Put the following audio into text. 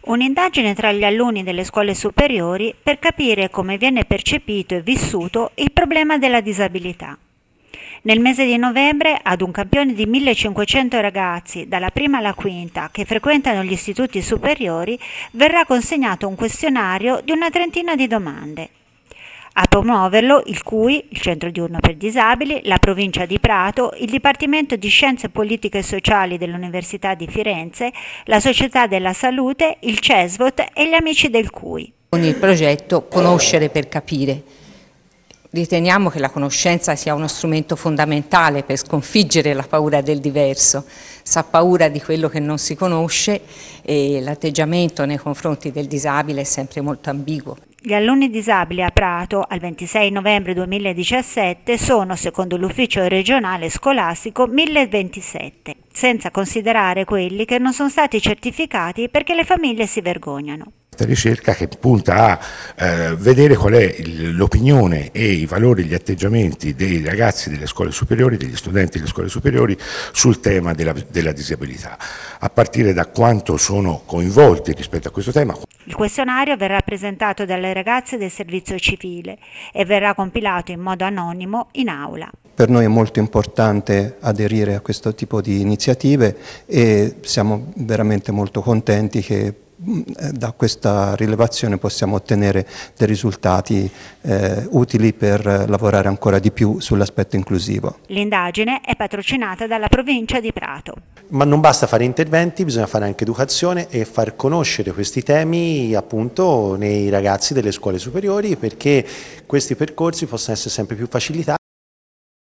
Un'indagine tra gli alunni delle scuole superiori per capire come viene percepito e vissuto il problema della disabilità. Nel mese di novembre, ad un campione di 1500 ragazzi, dalla prima alla quinta, che frequentano gli istituti superiori, verrà consegnato un questionario di una trentina di domande. A promuoverlo il CUI, il Centro Diurno per Disabili, la Provincia di Prato, il Dipartimento di Scienze Politiche e Sociali dell'Università di Firenze, la Società della Salute, il CESVOT e gli amici del CUI. Con il progetto Conoscere per capire. Riteniamo che la conoscenza sia uno strumento fondamentale per sconfiggere la paura del diverso. Si ha paura di quello che non si conosce e l'atteggiamento nei confronti del disabile è sempre molto ambiguo. Gli alunni disabili a Prato al 26 novembre 2017 sono, secondo l'ufficio regionale scolastico, 1027, senza considerare quelli che non sono stati certificati perché le famiglie si vergognano. Ricerca che punta a vedere qual è l'opinione e i valori, gli atteggiamenti dei ragazzi delle scuole superiori, degli studenti delle scuole superiori sul tema della disabilità, a partire da quanto sono coinvolti rispetto a questo tema. Il questionario verrà presentato dalle ragazze del servizio civile e verrà compilato in modo anonimo in aula. Per noi è molto importante aderire a questo tipo di iniziative e siamo veramente molto contenti che da questa rilevazione possiamo ottenere dei risultati utili per lavorare ancora di più sull'aspetto inclusivo. L'indagine è patrocinata dalla provincia di Prato. Ma non basta fare interventi, bisogna fare anche educazione e far conoscere questi temi appunto nei ragazzi delle scuole superiori, perché questi percorsi possano essere sempre più facilitati.